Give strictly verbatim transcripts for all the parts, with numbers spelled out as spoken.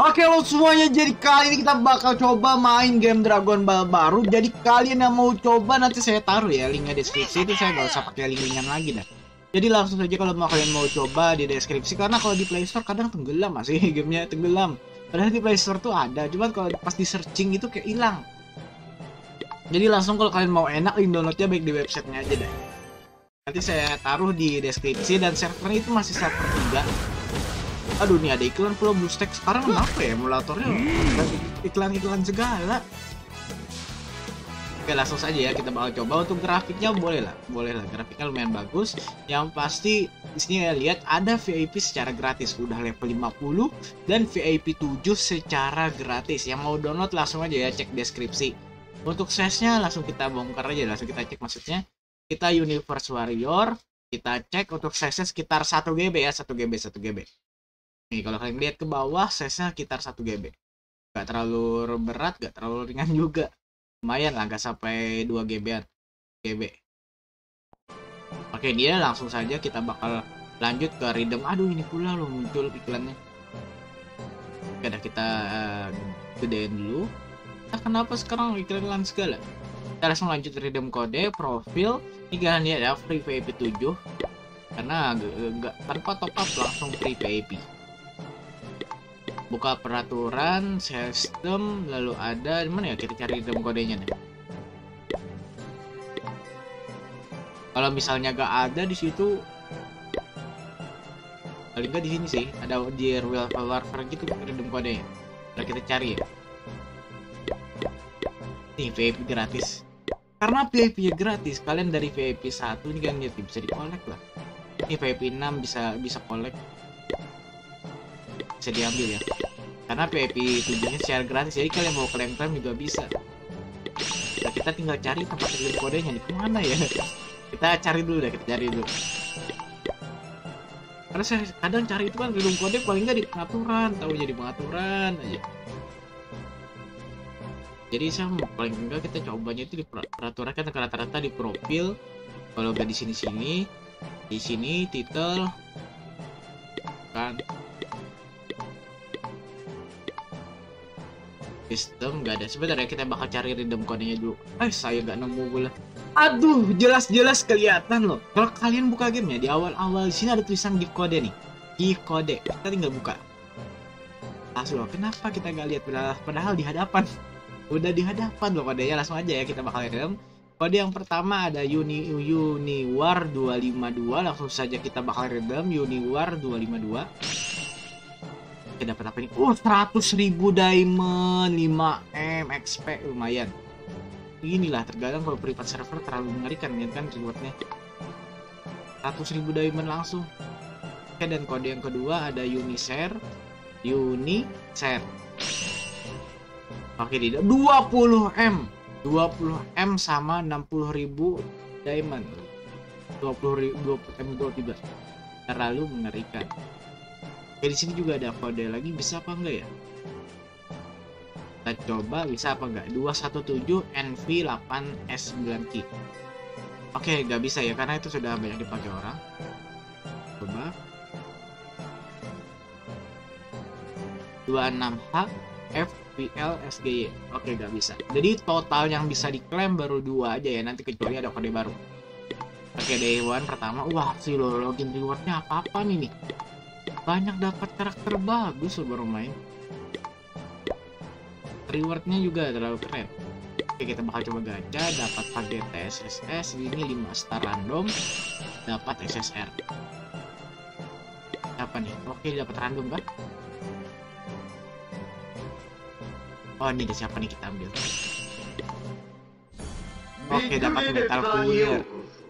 Oke lo semuanya, jadi kali ini kita bakal coba main game Dragon Ball baru. Jadi kalian yang mau coba nanti saya taruh ya linknya di deskripsi. Itu saya gak usah pakai link-linkan lagi dah. Jadi langsung saja kalau mau kalian mau coba di deskripsi. Karena kalau di Play Store kadang tenggelam masih gamenya tenggelam. Padahal di Play Store tuh ada, cuman kalau pas di searching itu kayak hilang. Jadi langsung kalau kalian mau enak link downloadnya baik di websitenya aja deh. Nanti saya taruh di deskripsi dan servernya itu masih server tiga. Aduh, nih ada iklan Pulau BlueStack. Sekarang kenapa ya emulatornya iklan-iklan segala. Oke, langsung saja ya kita bakal coba. Untuk grafiknya boleh lah, boleh lah, grafiknya lumayan bagus. Yang pasti di sini ya lihat ada V I P secara gratis, udah level lima puluh, dan V I P tujuh secara gratis. Yang mau download langsung aja ya cek deskripsi. Untuk size-nya langsung kita bongkar aja, langsung kita cek maksudnya. Kita Universe Warrior, kita cek untuk size-nya sekitar satu giga ya, satu giga, satu giga. Nih kalau kalian lihat ke bawah size-nya sekitar satu giga. Gak terlalu berat, gak terlalu ringan juga. Lumayan lah, gak sampai dua giga. Oke, dia langsung saja kita bakal lanjut ke Rhythm. Aduh, ini pula loh muncul iklannya. Oke, dah kita uh, gedein dulu. Nah, kenapa sekarang iklan segala? Kita langsung lanjut Rhythm kode, profil. Ini kalian lihat ya, free V I P tujuh. Karena gak tanpa top up langsung free V I P. Buka peraturan, sistem, lalu ada mana ya, kita cari rhythm kodenya nih. Kalau misalnya gak ada di situ, paling gak di sini sih, ada di Real Warfare gitu rhythm kodenya. Nah, kita cari ya. Nih V I P gratis. Karena V I P-nya gratis, kalian dari V I P satu ini kan ya bisa di-collect lah. Ini V I P enam bisa bisa collect. Bisa diambil ya, karena V I P tujuh-nya secara gratis, jadi kalian mau klaim-klaim juga bisa. Nah, kita tinggal cari tempat rhythm kodenya nih, kemana ya? Kita cari dulu deh, kita cari dulu. Karena saya kadang cari itu kan rhythm kode paling nggak di pengaturan, tahu jadi pengaturan aja. Jadi saya paling enggak kita cobanya itu di peraturan, kan rata-rata di profil. Kalau nggak di sini-sini, di sini titel kan. Sistem nggak ada. Sebentar ya, kita bakal cari rhythm kodenya dulu. Eh, saya nggak nemu bola. Aduh, jelas-jelas kelihatan loh. Kalau kalian buka gamenya di awal-awal, di sini ada tulisan gift kode nih. Gift kode. Kita tinggal buka. Langsung loh. Kenapa kita nggak lihat? Padahal, padahal di hadapan. Udah di hadapan loh kodenya. Langsung aja ya kita bakal rhythm. Kode yang pertama ada Uni Uniwar dua lima dua. Langsung saja kita bakal rhythm Uniwar dua lima dua. Dapat apa ini? Oh, seratus ribu diamond, lima M X P, lumayan. Inilah terkadang kalau private server terlalu mengerikan ya kan rewardnya. seratus ribu diamond langsung. Oke, dan kode yang kedua ada Uniser, Uniser. Oke, tidak dua puluh M, dua puluh M sama enam puluh ribu diamond. dua puluh ribu, dua puluh M gold juga. Terlalu mengerikan. Oke, di sini juga ada kode lagi, bisa apa enggak ya? Kita coba bisa apa enggak? dua satu tujuh N V delapan S sembilan K. Oke, nggak bisa ya karena itu sudah banyak dipakai orang. Coba dua enam H F P L S G Y. Oke, nggak bisa. Jadi total yang bisa diklaim baru dua aja ya, nanti kecuali ada kode baru. Oke, day one pertama. Wah, sih lo login rewardnya apa-apa nih nih. Banyak dapat karakter bagus loh baru main. Rewardnya juga terlalu keren. Oke, kita bakal coba gacha. Dapat paket T S S S ini lima star random. Dapat S S R. Apa nih? Oke, dapat random kan? Oh, ini siapa nih, kita ambil. Oke, dapat metal cooler.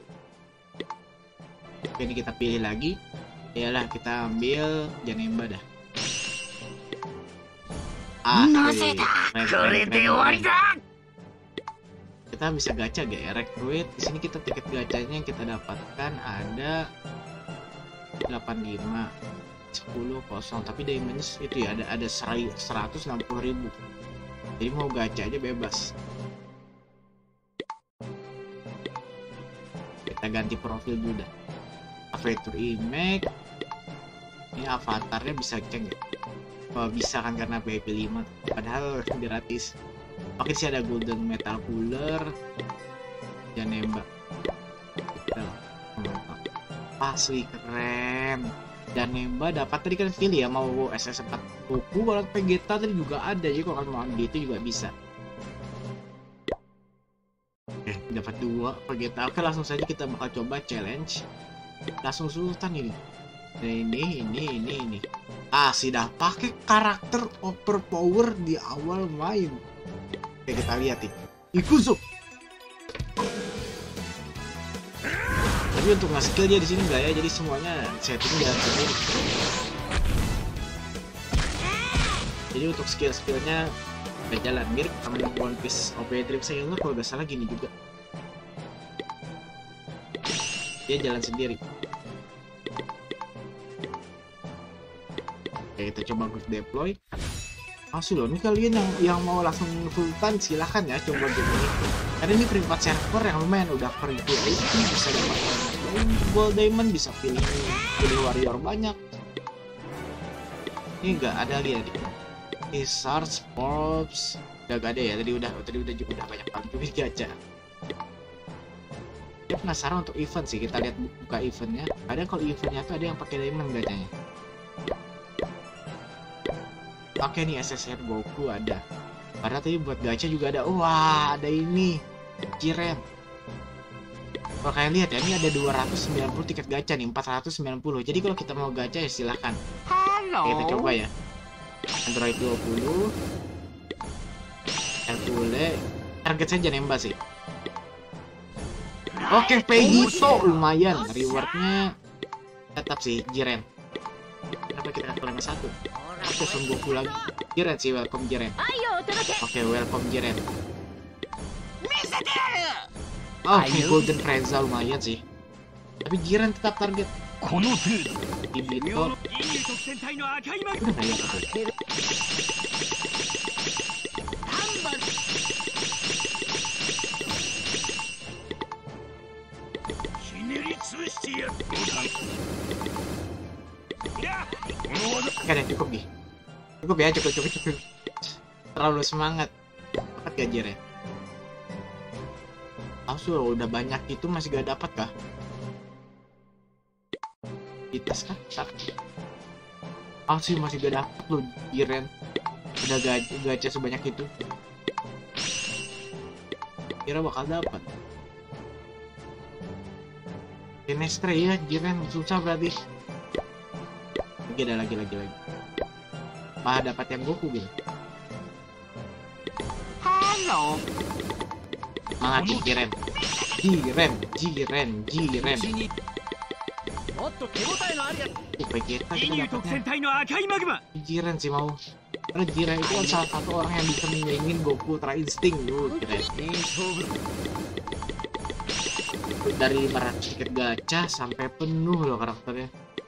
Oke, ini kita pilih lagi. Yalah, kita ambil Janemba dah. Ah, kita bisa gacha gak ya? Recruit. Di sini kita tiket gacanya yang kita dapatkan ada delapan puluh lima, sepuluh, kosong. Tapi diamondnya itu ya ada ada seratus enam puluh ribu. Jadi mau gacha aja bebas. Kita ganti profil dulu dah. Fitur image. Ini avatarnya bisa cek ya. Oh, bisa kan karena V I P lima, padahal gratis. Oke sih ada golden metal cooler dan nembak. Asli keren. Dan nembak dapat tadi kan pilih ya mau S S empat Goku, kalau Vegeta tadi juga ada, jadi kalau kalian mau ambil itu juga bisa. Oke, dapat dua Vegeta. Oke, langsung saja kita bakal coba challenge. Langsung sultan ini. Nah, ini, ini, ini, ini. Ah, sudah pakai karakter overpower di awal main. Oke, kita lihat nih. Ikuzo. Tapi untuk nge-skill dia di sini enggak ya, jadi semuanya setting jalan sendiri. Jadi untuk skill-skillnya nggak jalan, mirip sama One Piece O P Trip Sailor kalau nggak salah gini juga. Dia jalan sendiri. Oke, kita coba quick deploy. Asli loh, ini kalian yang yang mau langsung sultan silahkan ya coba game ini. Karena ini private server yang lumayan udah per V I P, bisa dapat gold diamond, bisa pilih pilih warrior banyak. Ini nggak ada lihat nih. Isars, Forbes, udah gak ada ya, tadi udah tadi udah juga udah banyak banget juga gacha. Dia penasaran untuk event sih, kita lihat buka eventnya. Kadang kalau eventnya tuh ada yang pakai diamond gacanya. Oke nih S S R Goku ada. Padahal tadi buat gacha juga ada. Wah, ada ini Jiren. Kalau kalian lihat ya, ini ada dua ratus sembilan puluh tiket gacha nih, empat ratus sembilan puluh. Jadi kalau kita mau gacha ya silahkan. Halo. Oke, kita coba ya. Android dua puluh. Hercule. Target saja nembak sih. Oke, Vegito lumayan. Rewardnya tetap sih Jiren. Kenapa kita kasih yang satu? Aku Goku lagi. Jiren sih, welcome Jiren. Oke, welcome Jiren. Oh, Golden Frieza lumayan sih. Tapi Jiren tetap target. Ibito. Udah kayak apa? Oke deh, cukup nih. Cukup ya, cukup, cukup, cukup. Terlalu semangat. Dapat gak Jiren? Langsung udah banyak itu masih gak dapat kah? Itas kah? Langsung masih gak dapat loh Jiren. Udah gacha, gacha sebanyak itu. Kira bakal dapat. Sinestre ya, Jiren susah berarti. Lagi ada lagi lagi lagi. Malah dapat yang Goku gitu. Halo. Semangat Jiren. Jiren, Jiren, Jiren. Oh, Vegeta kita dapatnya. Jiren sih mau. Karena Jiren itu kan salah satu orang yang bisa menyaingin Goku Ultra Instinct dulu. Jiren. Dari lima ratus tiket gacha sampai penuh loh karakternya.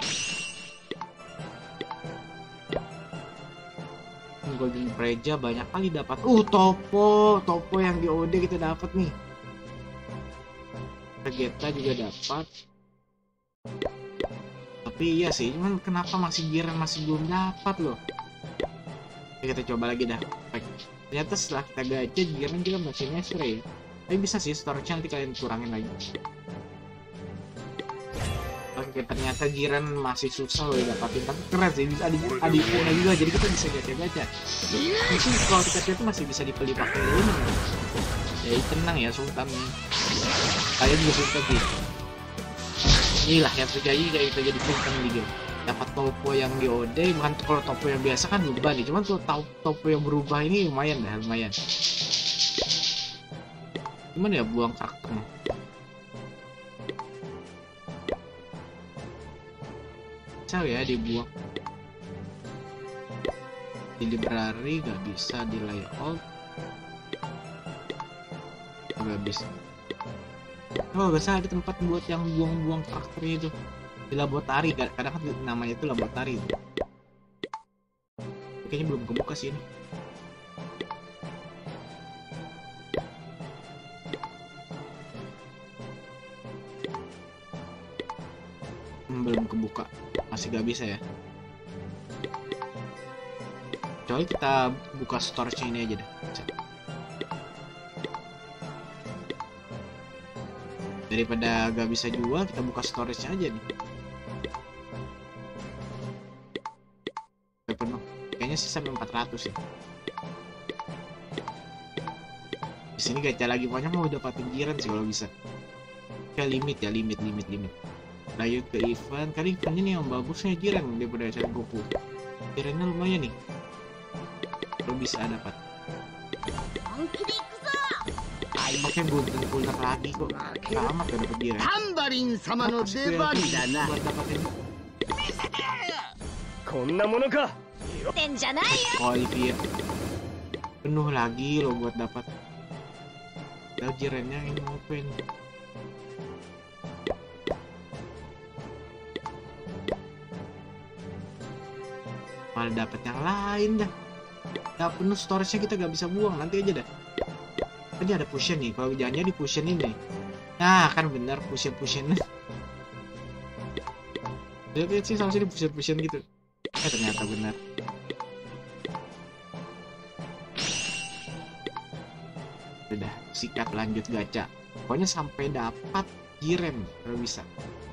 Golden Frieza banyak kali dapat. Uh, Topo, Topo yang di O D kita dapat nih. Vegeta juga dapat. Tapi iya sih, cuman kenapa masih Jiren masih belum dapat loh. Oke, kita coba lagi dah. Baik. Ternyata setelah kita gacha Jiren juga masih nesre ya. Tapi bisa sih storage-nya nanti kalian kurangin lagi. Oke, ternyata Jiren masih susah loh dapatin, tapi keren sih, bisa adiknya juga, jadi kita bisa gacha-gacha. Mungkin kalau kita itu masih bisa dibeli pakai ini. Ya tenang ya Sultan. Kalian juga Sultan sih. Inilah yang terjadi kayak kita jadi Sultan di game. Dapat Topo yang di O D, bukan kalau Topo yang biasa kan berubah nih, cuman kalau Topo yang berubah ini lumayan dah, lumayan. Gimana ya buang karakternya? Bisa ya dibuang. Di library gak bisa, di layout gak bisa. Oh gak bisa ada tempat buat yang buang-buang karakternya itu di laboratori, kadang kan namanya itu laboratori. Kayaknya belum kebuka sih ini. Hmm, belum kebuka, masih gak bisa ya. Kecuali kita buka storage ini aja dah. Daripada gak bisa jual, kita buka storage aja nih. Sampai penuh. Kayaknya sih sampai empat ratus ya. Di sini gacha lagi, pokoknya mau dapatin jiran sih kalau bisa. Ya limit ya, limit, limit, limit. Lanjut ke event, kali eventnya nih yang bagusnya jiran daripada Sen Goku. Jirannya lumayan nih. Lo bisa dapat. Makanya gue putar lagi kok. Amat gak dapet jiran. Tambarin sama no debari da na. Buat dapetin. Konna mono ka? Qualifier. Penuh lagi lo buat dapat. Lalu jirannya ini open. Malah dapat yang lain dah. Gak penuh storage-nya, kita gak bisa buang, nanti aja dah. Tadi ada fusion nih, kalau jangan di fusion ini. Nah kan bener fusion fusion. Lihat sih sama sini fusion fusion gitu. Eh ternyata benar. Udah sikat lanjut gacha. Pokoknya sampai dapat jiren kalau bisa.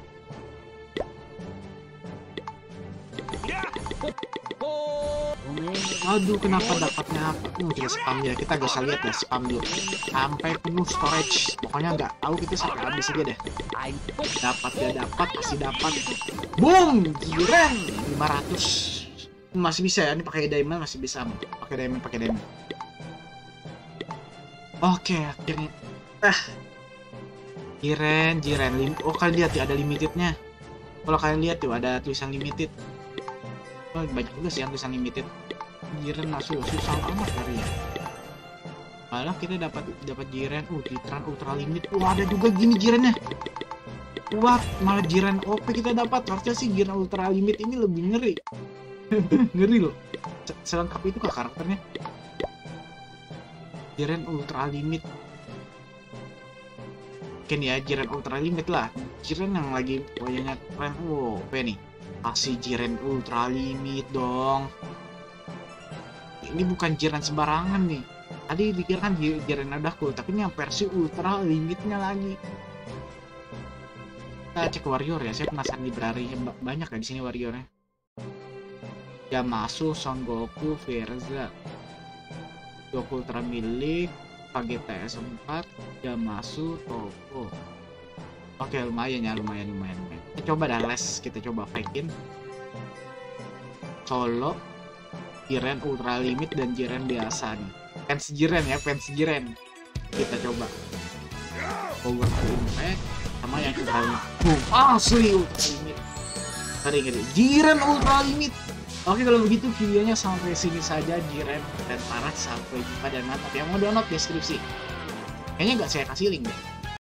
Aduh, kenapa dapatnya apa? Hmm, kita spam ya, kita gak usah lihat ya, spam dulu sampai penuh storage. Pokoknya nggak tahu, kita sampai habis aja deh. Dapat ya dapat, pasti dapat. Boom, jiren lima ratus. Masih bisa ya, ini pakai diamond masih bisa. Pakai diamond, pakai diamond. Oke, akhirnya. Ah, jiren, jiren. Lim oh kalian lihat ya, ada limitednya. Kalau kalian lihat tuh ada tulisan limited. Oh, banyak juga sih yang tulisan limited. Jiren masuk susah amat dari ya. Malah kita dapat dapat jiren uh Titran ultra limit. Wah, ada juga gini jirennya. Wah, malah jiren O P kita dapat. Harusnya sih jiren ultra limit ini lebih ngeri. Ngeri loh. Selengkap itu kah karakternya? Jiren ultra limit. Mungkin ya jiren ultra limit lah. Jiren yang lagi wajahnya keren. Wow, O P nih. Kasih jiren ultra limit dong. Ini bukan jiran sembarangan nih. Tadi dikira kan jiran udah cool, tapi ini yang versi ultra limitnya lagi. Kita cek warrior ya. Saya penasaran library-nya banyak ya di sini warriornya. Yamasu, Son Goku, Verza, Goku Ultra milik, K G T S empat, Yamasu, Toko. Oke, lumayan ya, lumayan lumayan. lumayan. Kita coba dah les, kita coba fake-in. Solo, jiren ultra limit dan jiren biasa nih. Fans jiren ya, fans jiren. Kita coba. Power impact sama yang ultra limit. Boom, asli ultra limit. Tadi gede. Jiren ultra limit. Oke, kalau begitu videonya sampai sini saja. Jiren dan Paras sampai jumpa dan mantap. Yang mau download deskripsi. Kayaknya nggak saya kasih link deh.